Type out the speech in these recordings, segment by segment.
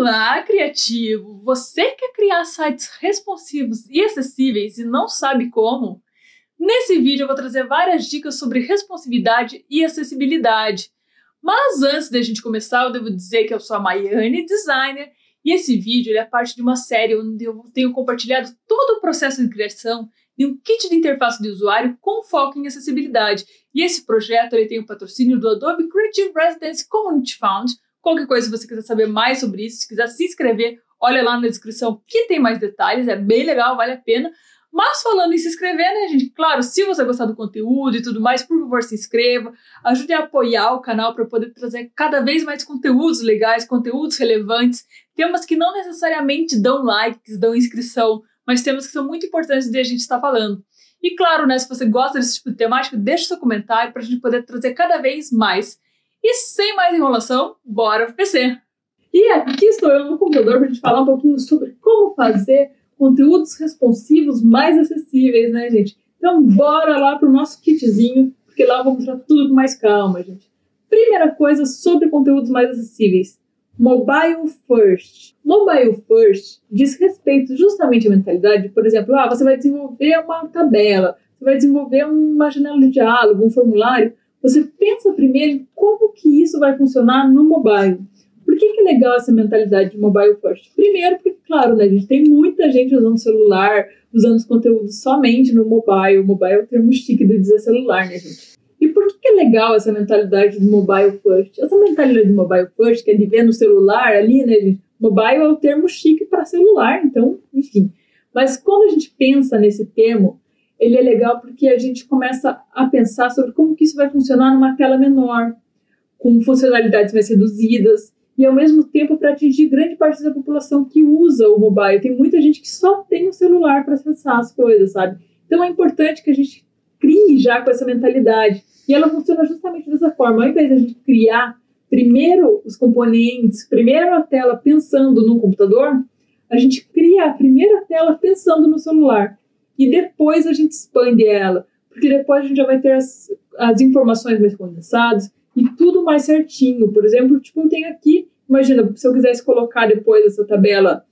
Olá, criativo! Você quer criar sites responsivos e acessíveis e não sabe como? Nesse vídeo eu vou trazer várias dicas sobre responsividade e acessibilidade. Mas antes da gente começar, eu devo dizer que eu sou a Maiane, designer, e esse vídeo é parte de uma série onde eu tenho compartilhado todo o processo de criação de um kit de interface de usuário com foco em acessibilidade. E esse projeto ele tem o patrocínio do Adobe Creative Residence Community Fund. Qualquer coisa, se você quiser saber mais sobre isso, se quiser se inscrever, olha lá na descrição que tem mais detalhes, é bem legal, vale a pena. Mas falando em se inscrever, né, gente? Claro, se você gostar do conteúdo e tudo mais, por favor, se inscreva. Ajude a apoiar o canal para poder trazer cada vez mais conteúdos legais, conteúdos relevantes, temas que não necessariamente dão likes, dão inscrição, mas temas que são muito importantes de a gente estar falando. E claro, né, se você gosta desse tipo de temática, deixe seu comentário para a gente poder trazer cada vez mais. E sem mais enrolação, bora pro PC! E aqui estou eu no computador para a gente falar um pouquinho sobre como fazer conteúdos responsivos mais acessíveis, né, gente? Então, bora lá pro nosso kitzinho, porque lá eu vou mostrar tudo com mais calma, gente. Primeira coisa sobre conteúdos mais acessíveis. Mobile First. Mobile First diz respeito justamente à mentalidade, por exemplo, você vai desenvolver uma tabela, você vai desenvolver uma janela de diálogo, um formulário. Você pensa primeiro em como que isso vai funcionar no mobile. Por que é legal essa mentalidade de mobile first? Primeiro, porque, claro, né, a gente tem muita gente usando celular, usando os conteúdos somente no mobile. O mobile é o termo chique de dizer celular, né, gente? E por que é legal essa mentalidade de mobile first? Essa mentalidade de mobile first, que é de ver no celular ali, né, gente? Mobile é o termo chique para celular, então, enfim. Mas quando a gente pensa nesse termo, ele é legal porque a gente começa a pensar sobre como que isso vai funcionar numa tela menor, com funcionalidades mais reduzidas, e ao mesmo tempo para atingir grande parte da população que usa o mobile. Tem muita gente que só tem o celular para acessar as coisas, sabe? Então é importante que a gente crie já com essa mentalidade. E ela funciona justamente dessa forma. Ao invés de a gente criar primeiro os componentes, primeiro a tela pensando no computador, a gente cria a primeira tela pensando no celular. E depois a gente expande ela, porque depois a gente já vai ter as informações mais condensadas e tudo mais certinho. Por exemplo, tipo, eu tenho aqui, imagina, se eu quisesse colocar depois essa tabela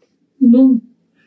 no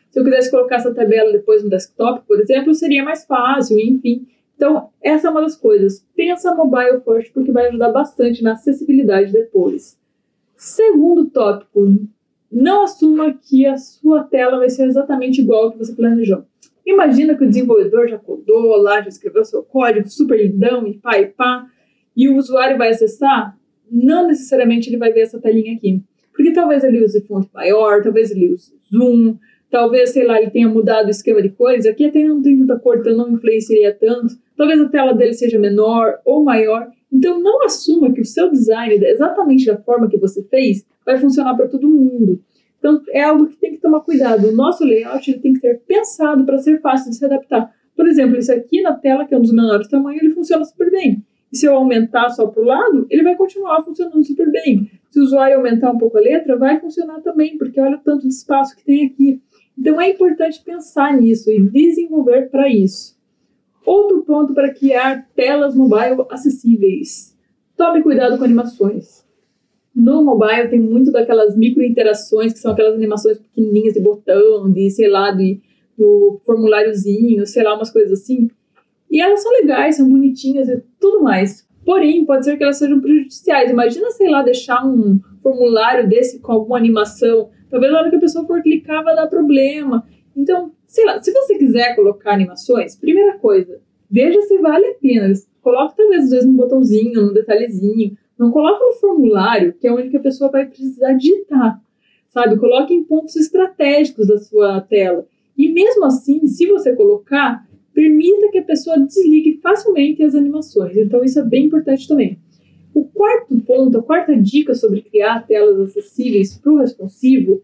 desktop, por exemplo, seria mais fácil, enfim. Então, essa é uma das coisas. Pensa mobile first, porque vai ajudar bastante na acessibilidade depois. Segundo tópico, não assuma que a sua tela vai ser exatamente igual ao que você planejou. Imagina que o desenvolvedor já codou lá, já escreveu seu código super lindão e pá, e o usuário vai acessar, não necessariamente ele vai ver essa telinha aqui. Porque talvez ele use fonte maior, talvez ele use zoom, talvez, sei lá, ele tenha mudado o esquema de cores, aqui até não tem tanta cor, então não influenciaria tanto, talvez a tela dele seja menor ou maior. Então não assuma que o seu design, exatamente da forma que você fez, vai funcionar para todo mundo. Então, é algo que tem que tomar cuidado. O nosso layout ele tem que ser pensado para ser fácil de se adaptar. Por exemplo, isso aqui na tela, que é um dos menores tamanhos, ele funciona super bem. E se eu aumentar só para o lado, ele vai continuar funcionando super bem. Se o usuário aumentar um pouco a letra, vai funcionar também, porque olha o tanto de espaço que tem aqui. Então, é importante pensar nisso e desenvolver para isso. Outro ponto para criar telas mobile acessíveis. Tome cuidado com animações. No mobile tem muito daquelas micro-interações, que são aquelas animações pequenininhas de botão, de, sei lá, do formuláriozinho, sei lá, umas coisas assim. E elas são legais, são bonitinhas e tudo mais. Porém, pode ser que elas sejam prejudiciais. Imagina, sei lá, deixar um formulário desse com alguma animação. Talvez na hora que a pessoa for clicar vai dar problema. Então, sei lá, se você quiser colocar animações, primeira coisa, veja se vale a pena. Coloque talvez às vezes num botãozinho, num detalhezinho. Não coloque no formulário, que é onde que a pessoa vai precisar digitar, sabe? Coloque em pontos estratégicos da sua tela. E mesmo assim, se você colocar, permita que a pessoa desligue facilmente as animações. Então, isso é bem importante também. O quarto ponto, a quarta dica sobre criar telas acessíveis para o responsivo,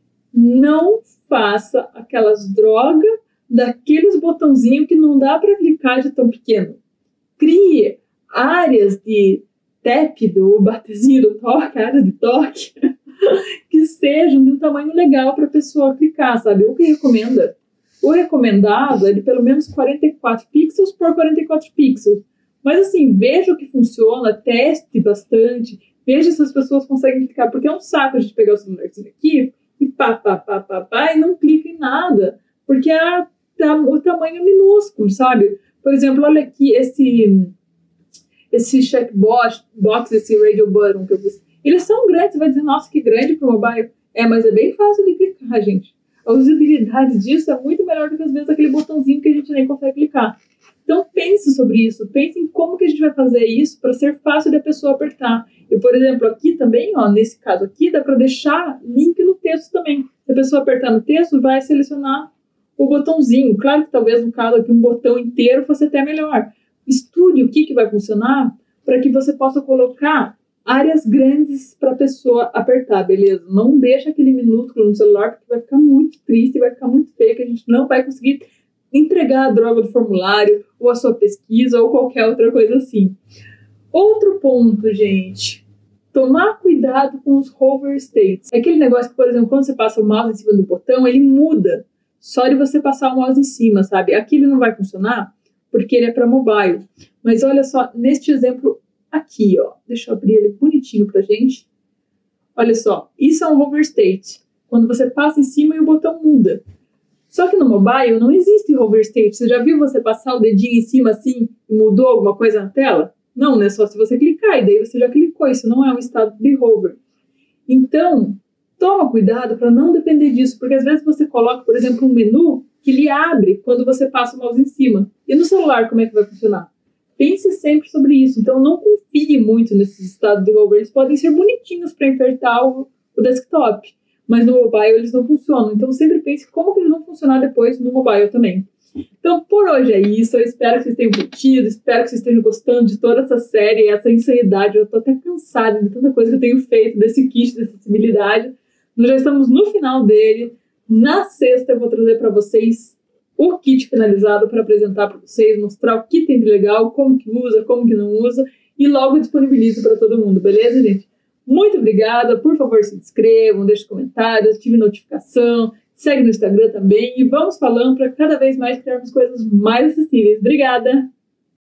não faça aquelas drogas daqueles botãozinhos que não dá para clicar de tão pequeno. Crie áreas de tap, do batezinho do toque, áreas de toque, que sejam de um tamanho legal para a pessoa clicar, sabe? O que recomenda? O recomendado é de pelo menos 44 pixels por 44 pixels. Mas assim, veja o que funciona, teste bastante, Veja se as pessoas conseguem clicar, porque é um saco a gente pegar o celularzinho aqui e pá, e não clica em nada, porque o tamanho é minúsculo, sabe? Por exemplo, olha aqui esse checkbox, esse radio button que eu fiz. Eles são grandes, você vai dizer, nossa, que grande para o mobile. Mas é bem fácil de clicar, gente. A usabilidade disso é muito melhor do que, às vezes, aquele botãozinho que a gente nem consegue clicar. Então, pense sobre isso. Pense em como que a gente vai fazer isso para ser fácil da pessoa apertar. E, por exemplo, aqui também, ó, nesse caso aqui, dá para deixar link no texto também. Se a pessoa apertar no texto, vai selecionar o botãozinho. Claro que talvez, no caso aqui, um botão inteiro fosse até melhor. Estude o que vai funcionar para que você possa colocar áreas grandes para a pessoa apertar, beleza? Não deixa aquele minúsculo no celular, porque vai ficar muito triste, vai ficar muito feio, que a gente não vai conseguir entregar a droga do formulário, ou a sua pesquisa, ou qualquer outra coisa assim. Outro ponto, gente, tomar cuidado com os hover states. É aquele negócio que, por exemplo, quando você passa o mouse em cima do botão, ele muda só de você passar o mouse em cima, sabe? Aqui ele não vai funcionar, porque ele é para mobile. Mas olha só, neste exemplo aqui, ó, deixa eu abrir ele bonitinho pra gente. Olha só, isso é um hover state, quando você passa em cima e o botão muda. Só que no mobile não existe hover state. Você já viu você passar o dedinho em cima assim e mudou alguma coisa na tela? Não, né? Só se você clicar, e daí você já clicou. Isso não é um estado de hover. Então, toma cuidado para não depender disso, porque às vezes você coloca, por exemplo, um menu que ele abre quando você passa o mouse em cima. E no celular, como é que vai funcionar? Pense sempre sobre isso. Então, não confie muito nesses estados de hover. Eles podem ser bonitinhos para enfeitar o desktop, mas no mobile eles não funcionam. Então, sempre pense como que eles vão funcionar depois no mobile também. Então, por hoje é isso. Eu espero que vocês tenham curtido, espero que vocês estejam gostando de toda essa série, essa insanidade. Eu estou até cansada de tanta coisa que eu tenho feito desse kit de acessibilidade. Nós já estamos no final dele. Na sexta eu vou trazer para vocês o kit finalizado para apresentar para vocês, mostrar o que tem de legal, como que usa, como que não usa, e logo disponibilizo para todo mundo, beleza, gente? Muito obrigada, por favor se inscrevam, deixem comentários, ative notificação, segue no Instagram também, e vamos falando para cada vez mais criarmos coisas mais acessíveis. Obrigada!